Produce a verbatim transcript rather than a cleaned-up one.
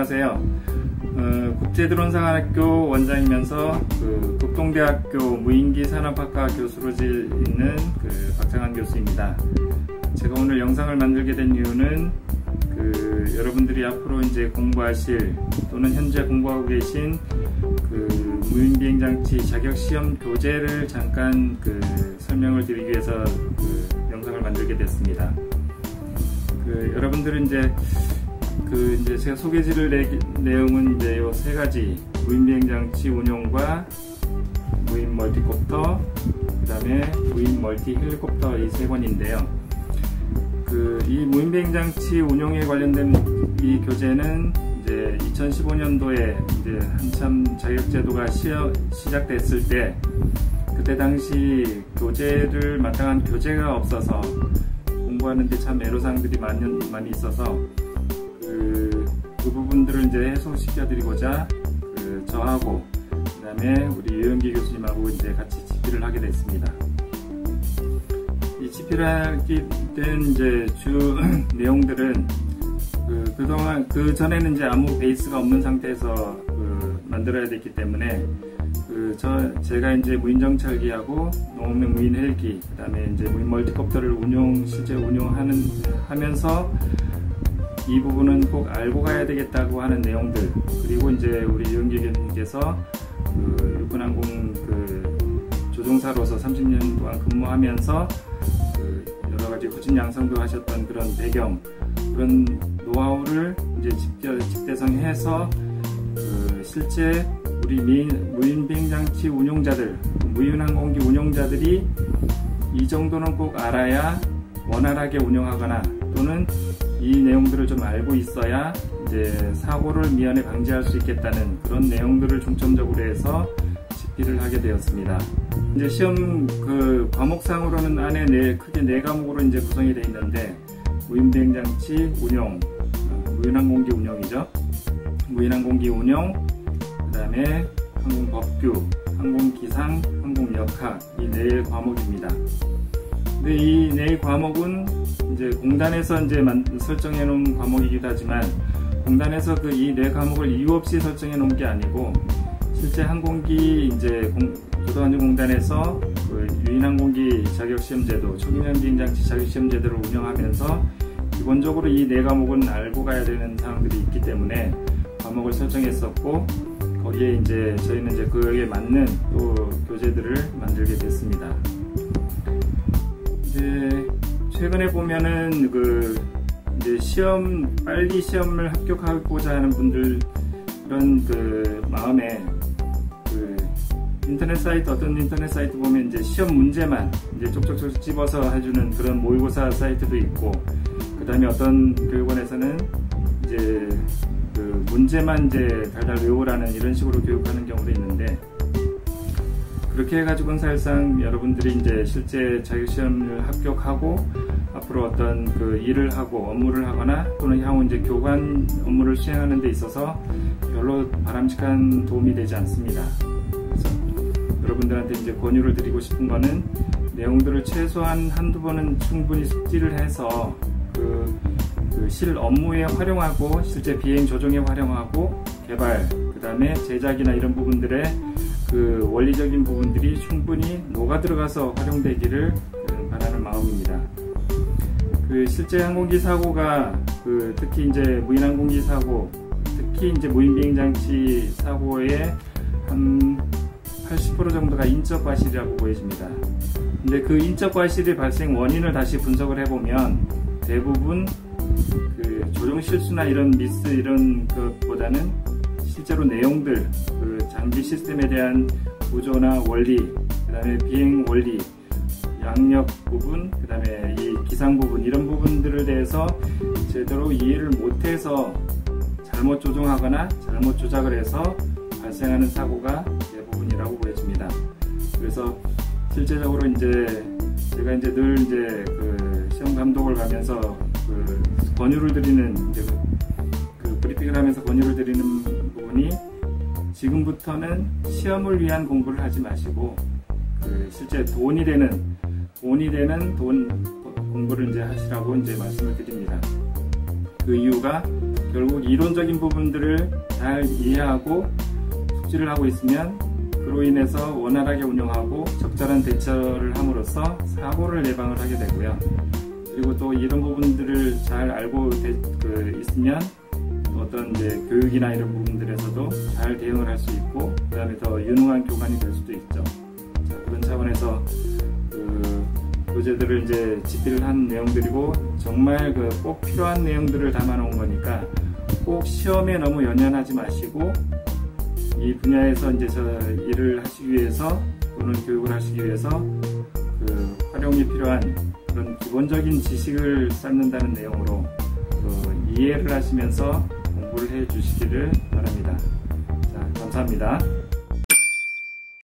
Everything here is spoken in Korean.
안녕하세요. 어, 국제드론상학교 원장이면서 그 국동대학교 무인기 산업학과 교수로 있는 그 박창환 교수입니다. 제가 오늘 영상을 만들게 된 이유는 그 여러분들이 앞으로 이제 공부하실 또는 현재 공부하고 계신 그 무인비행장치 자격시험 교재를 잠깐 그 설명을 드리기 위해서 그 영상을 만들게 됐습니다. 그 여러분들은 이제 그 이제 제가 소개해드릴 내, 내용은 이제 요 세 가지 무인비행장치 운용과 무인 멀티콥터, 그 다음에 무인 멀티 헬리콥터 이 세 권인데요. 그 이 무인비행장치 운용에 관련된 이 교재는 이제 이천십오 년도에 이제 한참 자격제도가 시어, 시작됐을 때 그때 당시 교재를 마땅한 교재가 없어서 공부하는데 참 애로사항들이 많이, 많이 있어서 그, 그 부분들을 이제 해소시켜드리고자 그 저하고 그 다음에 우리 유영기 교수님하고 이제 같이 집필을 하게 됐습니다. 이 집필을 하게 된 이제 주 내용들은 그, 그동안 그 전에는 이제 아무 베이스가 없는 상태에서 그 만들어야 됐기 때문에 그 저 제가 이제 무인정찰기하고 농업용 무인 헬기, 그 다음에 이제 무인 멀티콥터를 운용 실제 운용하는 하면서 이 부분은 꼭 알고 가야 되겠다고 하는 내용들, 그리고 이제 우리 유영기 교수님께서 그 육군항공 그 조종사로서 삼십 년 동안 근무하면서 그 여러 가지 후진 양성도 하셨던 그런 배경, 그런 노하우를 이제 직접 직대성해서 그 실제 우리 무인비행장치 운용자들, 무인항공기 운용자들이 이 정도는 꼭 알아야 원활하게 운영하거나 또는 이 내용들을 좀 알고 있어야 이제 사고를 미연에 방지할 수 있겠다는 그런 내용들을 중점적으로 해서 집필을 하게 되었습니다. 이제 시험 그 과목상으로는 안에 네, 크게 네 과목으로 이제 구성이 되어 있는데 무인비행장치 운용, 무인항공기 운용이죠. 무인항공기 운용, 그 다음에 항공법규, 항공기상, 항공역학 이 네 과목입니다. 근데 이 네 과목은 이제 공단에서 이제 설정해 놓은 과목이기도 하지만 공단에서 그 이 네 과목을 이유 없이 설정해 놓은 게 아니고 실제 항공기 이제 교도안전공단에서 그 유인항공기 자격시험제도, 초기년 비행장치 자격시험제도를 운영하면서 기본적으로 이 네 과목은 알고 가야 되는 사항들이 있기 때문에 과목을 설정했었고 거기에 이제 저희는 이제 그에 맞는 또 교재들을 만들게 됐습니다. 이제 최근에 보면은 그 이제 시험 빨리 시험을 합격하고자 하는 분들 그런 그 마음에 그 인터넷 사이트 어떤 인터넷 사이트 보면 이제 시험 문제만 이제 쪽쪽쪽 집어서 해주는 그런 모의고사 사이트도 있고, 그 다음에 어떤 교육원에서는 이제 그 문제만 이제 달달 외우라는 이런 식으로 교육하는 경우도 있는데, 그렇게 해가지고는 사실상 여러분들이 이제 실제 자격시험을 합격하고 앞으로 어떤 그 일을 하고 업무를 하거나 또는 향후 이제 교관 업무를 수행하는 데 있어서 별로 바람직한 도움이 되지 않습니다. 그래서 여러분들한테 이제 권유를 드리고 싶은 거는 내용들을 최소한 한두 번은 충분히 숙지를 해서 그 그 실 업무에 활용하고 실제 비행 조종에 활용하고 개발, 그 다음에 제작이나 이런 부분들의 그 원리적인 부분들이 충분히 녹아 들어가서 활용되기를 바라는 마음입니다. 그 실제 항공기 사고가 그 특히 이제 무인항공기 사고, 특히 이제 무인비행장치 사고의 한 팔십 퍼센트 정도가 인적 과실이라고 보여집니다. 근데 그 인적 과실의 발생 원인을 다시 분석을 해보면 대부분 그 조종 실수나 이런 미스 이런 것보다는 실제로 내용들, 그 장비 시스템에 대한 구조나 원리, 그 다음에 비행 원리, 양력 부분, 그 다음에 이 기상 부분, 이런 부분들에 대해서 제대로 이해를 못해서 잘못 조종하거나 잘못 조작을 해서 발생하는 사고가 대부분이라고 보여집니다. 그래서 실제적으로 이제 제가 이제 늘 이제 그 시험 감독을 가면서 그 권유를 드리는 이제 그 브리핑을 하면서 권유를 드리는 부분이 지금부터는 시험을 위한 공부를 하지 마시고 그 실제 돈이 되는 돈이 되는 돈 공부를 이제 하시라고 이제 말씀을 드립니다. 그 이유가 결국 이론적인 부분들을 잘 이해하고 숙지를 하고 있으면 그로 인해서 원활하게 운영하고 적절한 대처를 함으로써 사고를 예방을 하게 되고요. 그리고 또 이런 부분들을 잘 알고 되, 그, 있으면 어떤 이제 교육이나 이런 부분들에서도 잘 대응을 할 수 있고, 그 다음에 더 유능한 교관이 될 수도 있죠. 자, 그런 차원에서 그 교재들을 이제 집필을 한 내용들이고, 정말 그 꼭 필요한 내용들을 담아 놓은 거니까 꼭 시험에 너무 연연하지 마시고, 이 분야에서 이제 저 일을 하시기 위해서 또는 교육을 하시기 위해서 그 활용이 필요한 그런 기본적인 지식을 쌓는다는 내용으로 그 이해를 하시면서 공부를 해 주시기를 바랍니다. 자, 감사합니다.